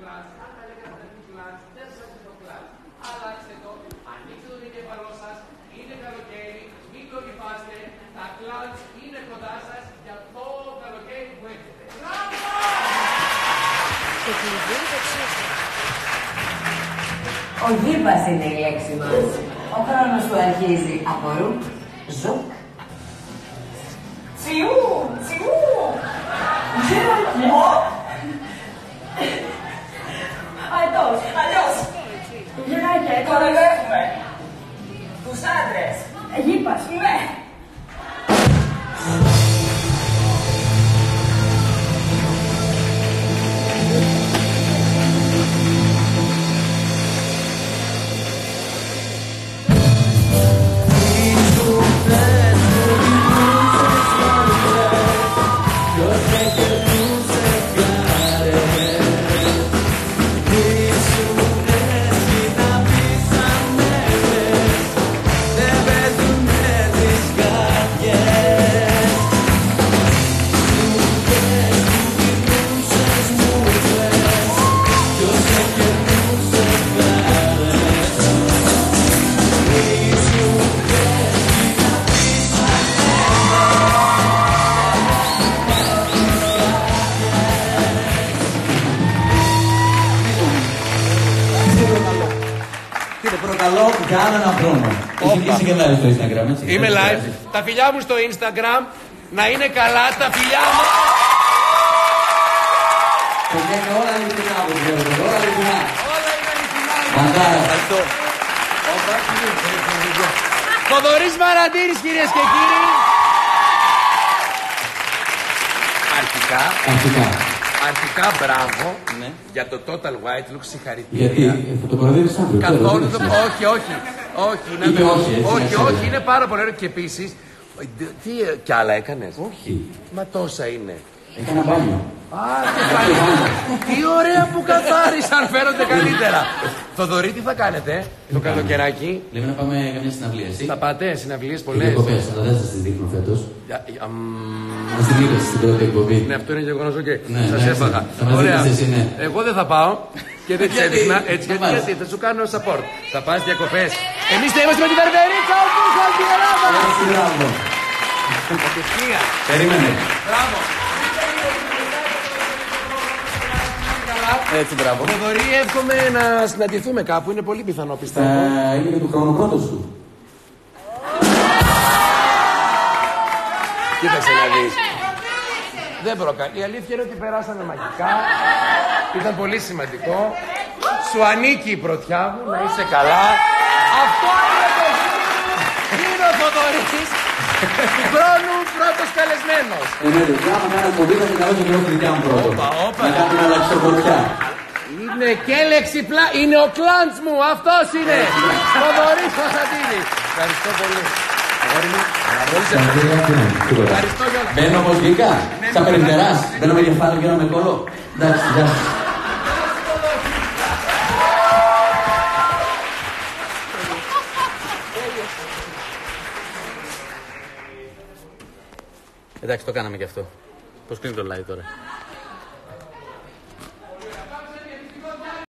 κλατς, αν τα λέγατε να πει κλατς, δεν σας αρέσει το κλατς. Αλλάξτε το, ανοίξτε τον εγκέφαλό σας, είναι καλοκαίρι, μην το λυπάστε, τα κλατς είναι κοντά σας για το καλοκαίρι που έρχεται. Μπράβο! Ο γήπας είναι η λέξη μας. Ο χρόνος του αρχίζει από ρουκ, ζουκ. Τσιού, τσιού. Γερακιό. Αλλιώς. Γεράκια, κοροϊδεύουμε. Τους άντρες. Γήπας. Ναι. Για ένα πρόμο. Είσαι και live στο Instagram, έτσι. Είμαι live. Τα φιλιά μου στο Instagram. Να είναι καλά τα φιλιά μου. Παιδιά είναι όλα αληθινά, όπως βλέπετε. Όλα αληθινά. Όλα είναι αληθινά. Μαντάρα. Ευχαριστώ. Θοδωρής Μαραντήρης, κυρίες και κύριοι. Αρχικά μπράβο, ναι, για το Total White Look, συγχαρητήρια. Γιατί θα το παραδείξεις αύριο. Καθόλου δεν. Όχι, είναι πάρα πολύ ωραίο. Και επίσης, τι κι άλλα έκανες? Όχι. Μα τόσα είναι. Έκανα μπάνιο. Α, τι ωραία που καθάρισαν, φαίνονται καλύτερα. Θοδωρή, τι θα κάνετε το καλοκαιράκι? Λέμε να πάμε καμιά συναυλία, εσύ. Θα πάτε συναυλίες πολλές? Διακοπές, αλλά δεν σας τις δείχνω φέτος. Μας την είδες στην πρώτη εκπομπή. Ναι, αυτό είναι γεγονός, οκ. Ναι, Σας έφαγα. Ωραία. Ναι. Εγώ δεν θα πάω και δεν τις έδειχνα έτσι, γιατί θα σου κάνω support. Θα πας διακοπές. Εμείς θα είμαστε με τη Βερβερίτσα, όπως θα την Ελλάδα. Μπράβο. Κατευθείαν. Περίμενε. Μπράβο. Έτσι, μπράβο. Θοδωρή, εύχομαι να συναντηθούμε κάπου. Είναι πολύ πιθανό, πιστεύω. Είναι και του χρόνου πρώτος σου. Κοίταξε να δεις. Δεν προκαλεί. Η αλήθεια είναι ότι περάσαμε μαγικά. Ήταν πολύ σημαντικό. Σου ανήκει η πρωτιά μου, να είσαι καλά. Αυτό είναι το είναι ο Θοδωρής του χρόνου πρώτος καλεσμένος. Ναι, άμα κάνω εκπομπή θα την καλώ και εγώ τη δικιά μου πρώτο. Να κάνω την αλλαξοπορτιά. Είναι και λεξιπλά, είναι ο κλαντς μου, αυτός είναι. Θοδωρής Κωνσταντίνης. Ευχαριστώ πολύ. Ευχαριστώ Γιώργο. Μπαίνω όπως βγήκα, σαν περιφτεράς. Μπαίνω με κεφάλι και με κόλλο. Εντάξει, γεια σας. Εντάξει, το κάναμε και αυτό. Πώς κλείνει το live τώρα?